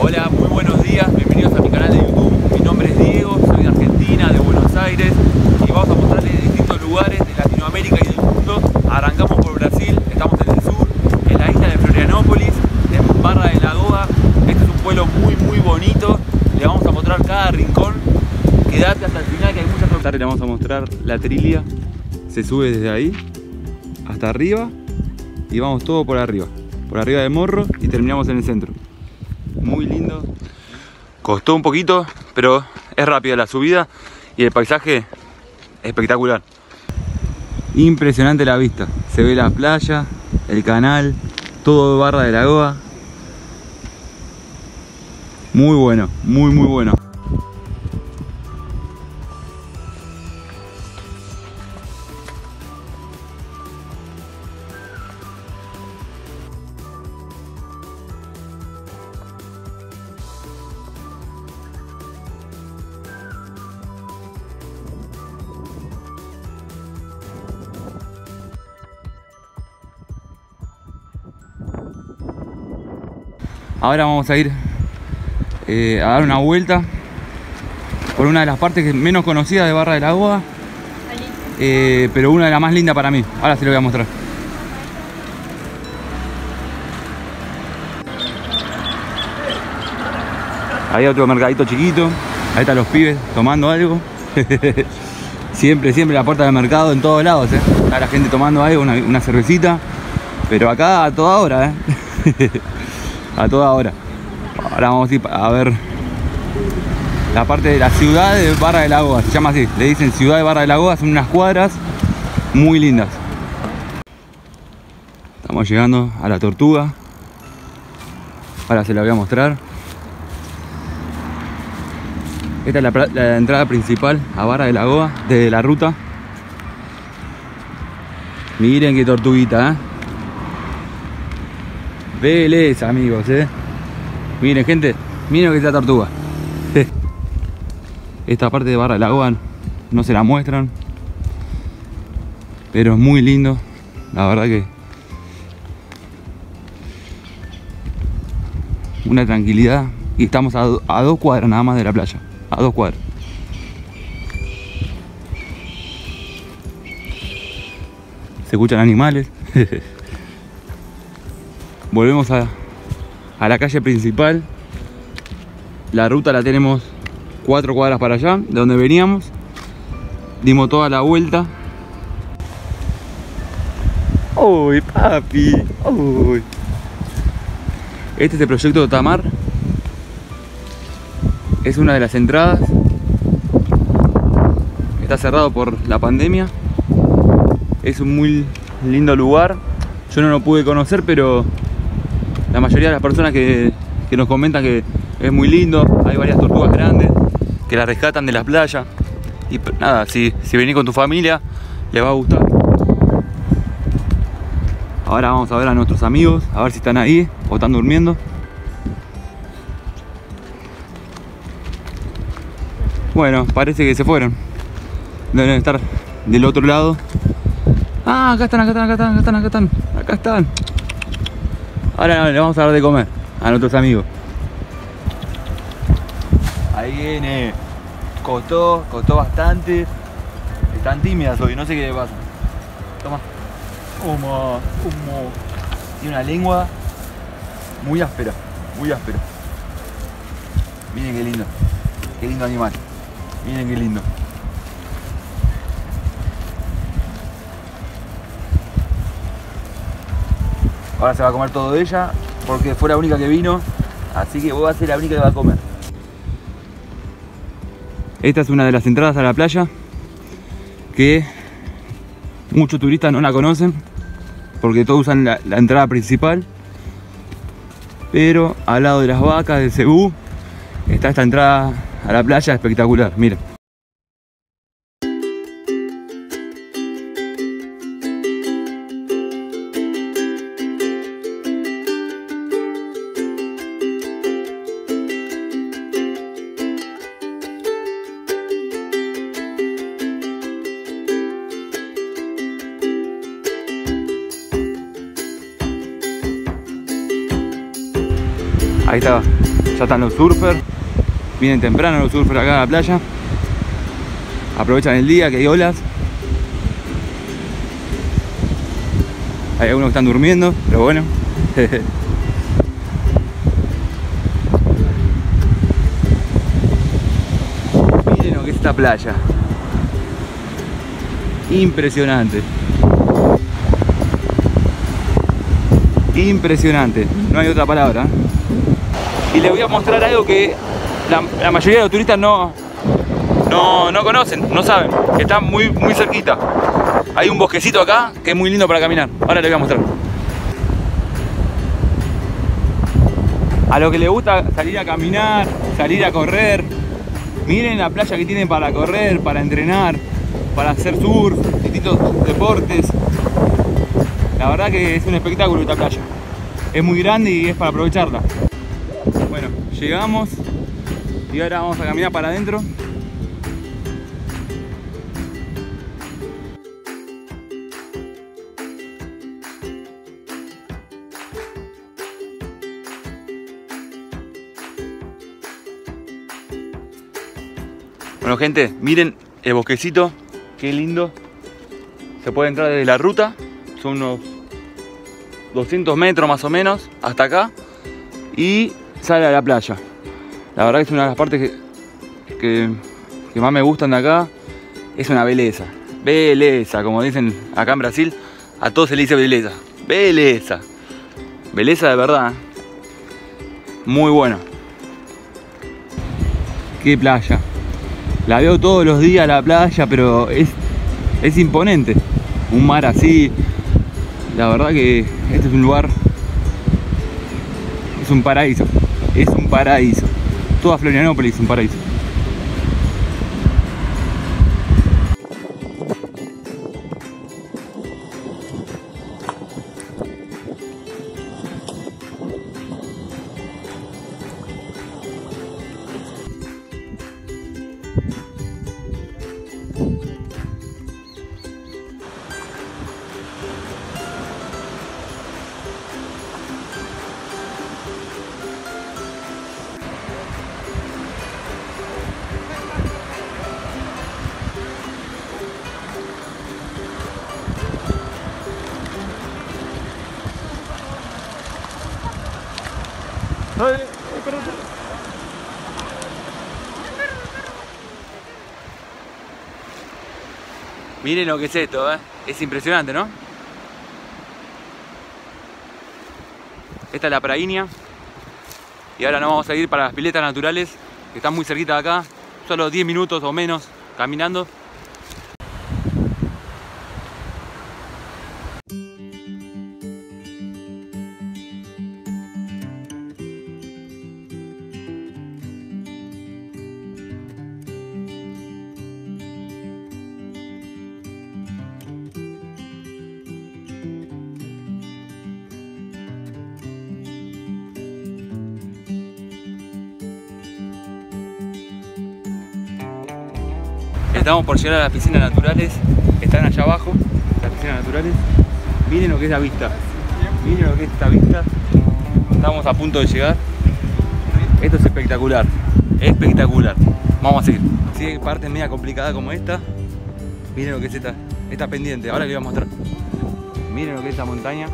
Hola, muy buenos días, bienvenidos a mi canal de YouTube. Mi nombre es Diego, soy de Argentina, de Buenos Aires, y vamos a mostrarles distintos lugares de Latinoamérica y del mundo. Arrancamos por Brasil, estamos en el sur, en la isla de Florianópolis, en Barra de Lagoa. Este es un pueblo muy bonito, le vamos a mostrar cada rincón. Quédate hasta el final que hay muchas cosas. Le vamos a mostrar la trilia, se sube desde ahí hasta arriba y vamos todo por arriba del morro y terminamos en el centro. Muy lindo, costó un poquito, pero es rápida la subida y el paisaje espectacular. Impresionante la vista, se ve la playa, el canal, todo Barra de Lagoa. Muy bueno, muy bueno. Ahora vamos a ir a dar una vuelta por una de las partes menos conocidas de Barra de Lagoa, pero una de las más lindas para mí. Ahora se lo voy a mostrar. Ahí hay otro mercadito chiquito, ahí están los pibes tomando algo. Siempre la puerta del mercado en todos lados, está la gente tomando algo, una cervecita, pero acá a toda hora, a toda hora. Ahora vamos a ir a ver la parte de la ciudad de Barra de Lagoa, se llama así, le dicen ciudad de Barra de Lagoa, son unas cuadras muy lindas. Estamos llegando a la Tortuga, ahora se la voy a mostrar. Esta es la entrada principal a Barra de Lagoa, desde la ruta. Miren qué tortuguita, Belleza, amigos, Miren, gente, miren que es la tortuga. Esta parte de Barra de Lagoa no se la muestran, pero es muy lindo, la verdad que una tranquilidad. Y estamos a 2 cuadras nada más de la playa, a 2 cuadras. Se escuchan animales. Volvemos a la calle principal. La ruta la tenemos 4 cuadras para allá, de donde veníamos. Dimos toda la vuelta. ¡Uy, papi! ¡Uy! Este es el proyecto Tamar. Es una de las entradas. Está cerrado por la pandemia. Es un muy lindo lugar. Yo no lo pude conocer, pero la mayoría de las personas que nos comentan que es muy lindo. Hay varias tortugas grandes que las rescatan de la playa. Y nada, si venís con tu familia, les va a gustar. Ahora vamos a ver a nuestros amigos, a ver si están ahí o están durmiendo. Bueno, parece que se fueron. Deben estar del otro lado. Ah, acá están. Ahora le vamos a dar de comer a nuestros amigos. Ahí viene. Costó bastante. Están tímidas hoy, no sé qué le pasa. Toma. Humo. Tiene una lengua muy áspera. Miren qué lindo. Qué lindo animal. Miren qué lindo. Ahora se va a comer todo de ella, porque fue la única que vino, así que vos vas a ser la única que va a comer. Esta es una de las entradas a la playa que muchos turistas no la conocen, porque todos usan la entrada principal. Pero al lado de las vacas del Cebú está esta entrada a la playa espectacular, miren. Ahí está, ya están los surfers. Vienen temprano los surfers acá a la playa. Aprovechan el día que hay olas. Hay algunos que están durmiendo, pero bueno. Miren lo que es esta playa. Impresionante. Impresionante. No hay otra palabra. Y les voy a mostrar algo que la mayoría de los turistas no conocen, no saben. Que está muy cerquita. Hay un bosquecito acá que es muy lindo para caminar. Ahora les voy a mostrar. A los que les gusta salir a caminar, salir a correr, miren la playa que tienen para correr, para entrenar, para hacer surf, distintos deportes. La verdad que es un espectáculo esta playa. Es muy grande y es para aprovecharla. Bueno, llegamos y ahora vamos a caminar para adentro. Bueno gente, miren el bosquecito, qué lindo. Se puede entrar desde la ruta, son unos 200 metros más o menos hasta acá y sale a la playa. La verdad que es una de las partes que más me gustan de acá. Es una belleza, belleza, como dicen acá en Brasil, a todos se le dice belleza, belleza, belleza de verdad. Muy bueno. Qué playa. La veo todos los días la playa, pero es imponente. Un mar así. La verdad que este es un lugar, es un paraíso. Es un paraíso. Toda Florianópolis es un paraíso. Miren lo que es esto, es impresionante, ¿no? Esta es la praínia. Y ahora nos vamos a ir para las piletas naturales, que están muy cerquita de acá. Solo 10 minutos o menos caminando. Estamos por llegar a las piscinas naturales, están allá abajo, las piscinas naturales. Miren lo que es la vista, miren lo que es esta vista. Estamos a punto de llegar. Esto es espectacular, espectacular. Vamos a seguir. Si hay partes media complicadas como esta, miren lo que es esta pendiente. Ahora les voy a mostrar. Miren lo que es esta montaña.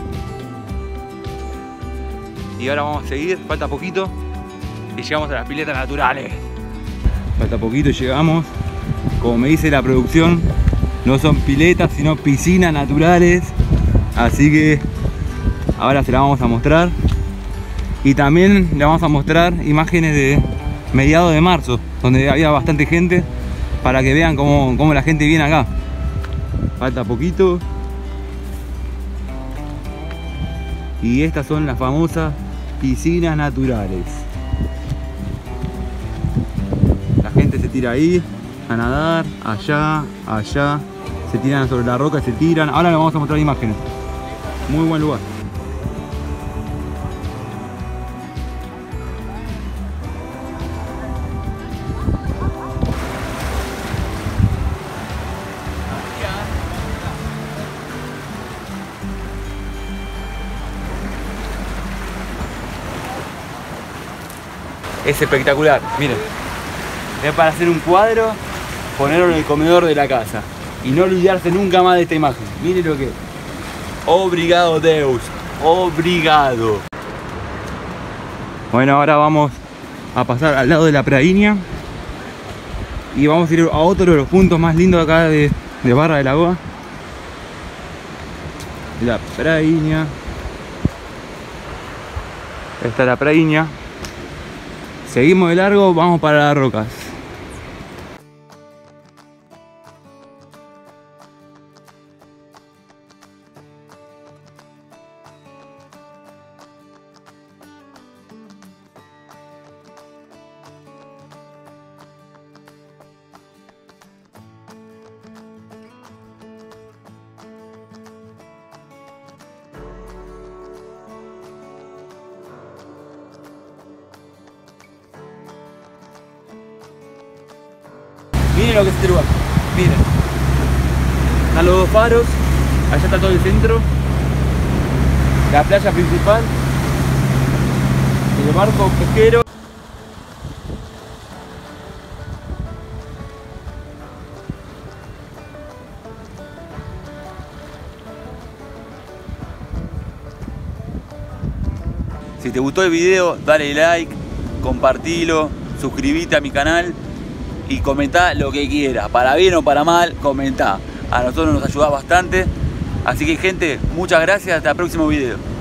Y ahora vamos a seguir, falta poquito y llegamos a las piletas naturales. Falta poquito y llegamos. Como me dice la producción, no son piletas sino piscinas naturales. Así que ahora se las vamos a mostrar. Y también le vamos a mostrar imágenes de mediados de marzo, donde había bastante gente, para que vean cómo la gente viene acá. Falta poquito. Y estas son las famosas piscinas naturales. La gente se tira ahí a nadar, allá, se tiran sobre la roca y se tiran. Ahora les vamos a mostrar imágenes. Muy buen lugar. es espectacular. Miren, es para hacer un cuadro, ponerlo en el comedor de la casa y no olvidarse nunca más de esta imagen. Miren lo que es. Obrigado Deus, obrigado. Bueno, ahora vamos a pasar al lado de la Prainha y vamos a ir a otro de los puntos más lindos acá de Barra de Lagoa. La Prainha. Esta es la Prainha. Seguimos de largo, vamos para las rocas. Miren lo que es este lugar, miren. Están los dos faros, allá está todo el centro, la playa principal, el barco pesquero. Si te gustó el video, dale like, compartilo, suscríbete a mi canal y comentá lo que quieras, para bien o para mal, comentá. A nosotros nos ayuda bastante. Así que gente, muchas gracias, hasta el próximo video.